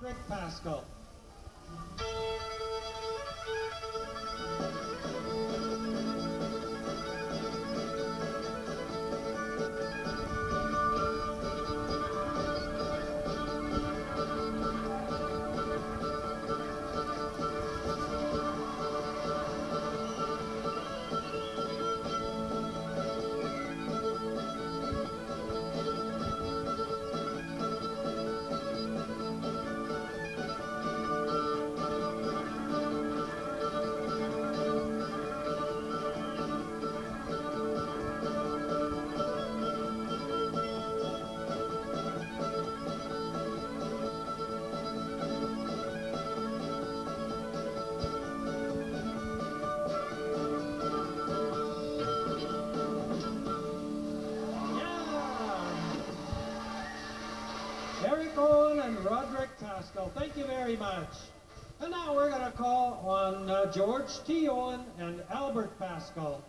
Rick Pascal. Eric Owen and Roderick Pascal, thank you very much. And now we're going to call on George T. Owen and Albert Pascal.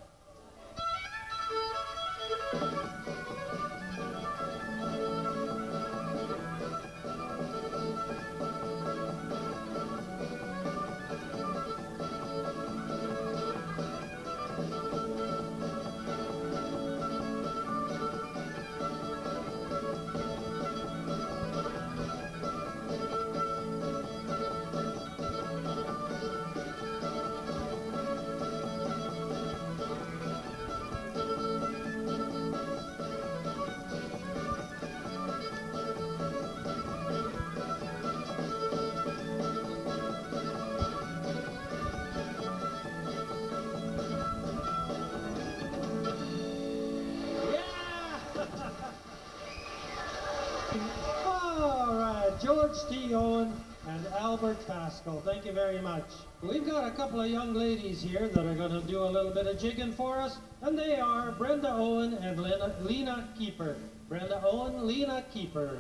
All right, George T. Owen and Albert Pascal, thank you very much. We've got a couple of young ladies here that are going to do a little bit of jigging for us, and they are Brenda Owen and Lena Keeper. Brenda Owen, Lena Keeper.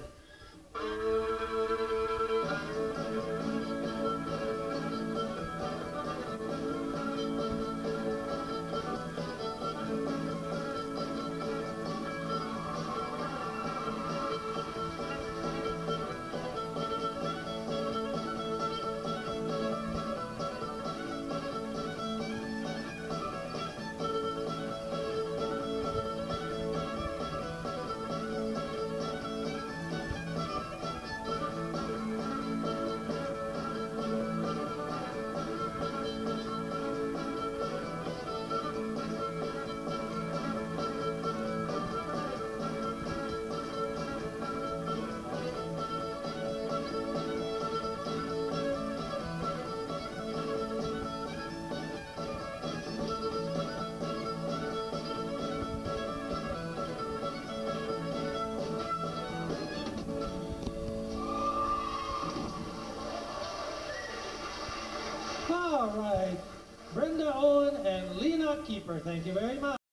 All right, Brenda Owen and Lena Keeper, thank you very much.